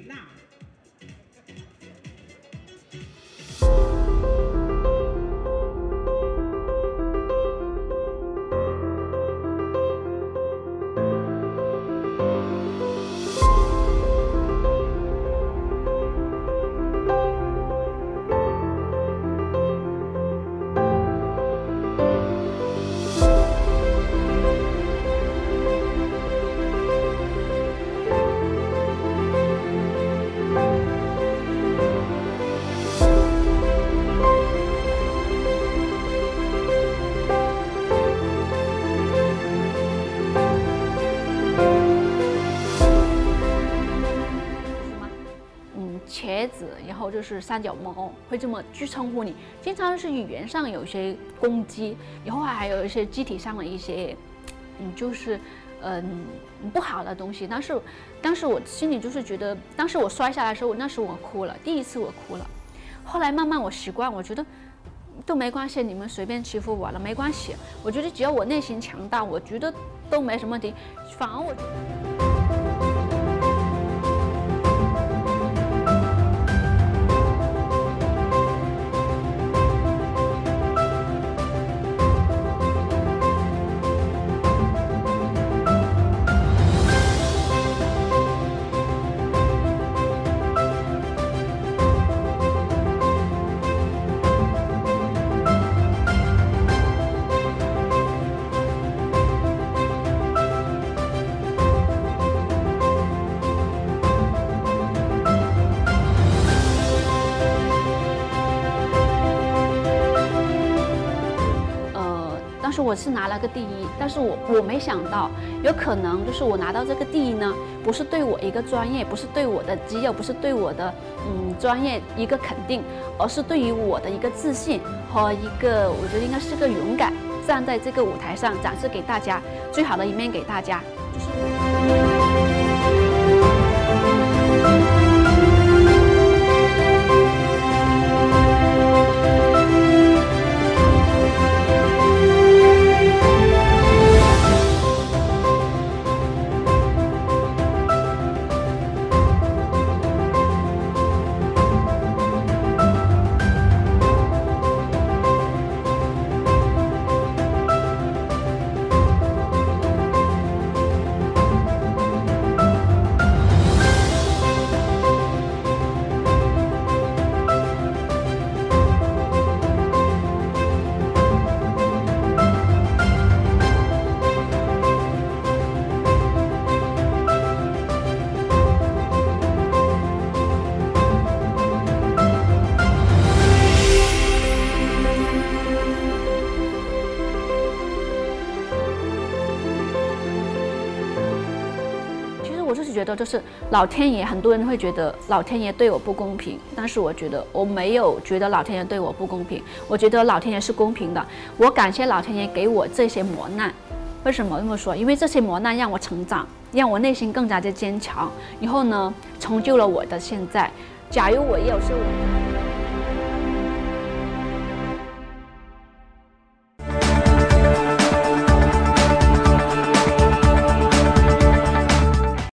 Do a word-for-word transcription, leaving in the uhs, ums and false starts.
浪。茄子，然后就是三脚猫，会这么去称呼你。经常是语言上有一些攻击，以后还有一些肢体上的一些，嗯，就是嗯不好的东西。但是当时我心里就是觉得，当时我摔下来的时候，那时我哭了，第一次我哭了。后来慢慢我习惯，我觉得都没关系，你们随便欺负我了，没关系。我觉得只要我内心强大，我觉得都没什么问题。反而我觉得。当时我是拿了个第一，但是我我没想到，有可能就是我拿到这个第一呢，不是对我一个专业，不是对我的肌肉，不是对我的嗯专业一个肯定，而是对于我的一个自信和一个，我觉得应该是个勇敢，站在这个舞台上展示给大家最好的一面给大家，就是。我就是觉得，就是老天爷，很多人会觉得老天爷对我不公平，但是我觉得我没有觉得老天爷对我不公平，我觉得老天爷是公平的。我感谢老天爷给我这些磨难，为什么这么说？因为这些磨难让我成长，让我内心更加的坚强，以后呢，成就了我的现在。假如我也有时候。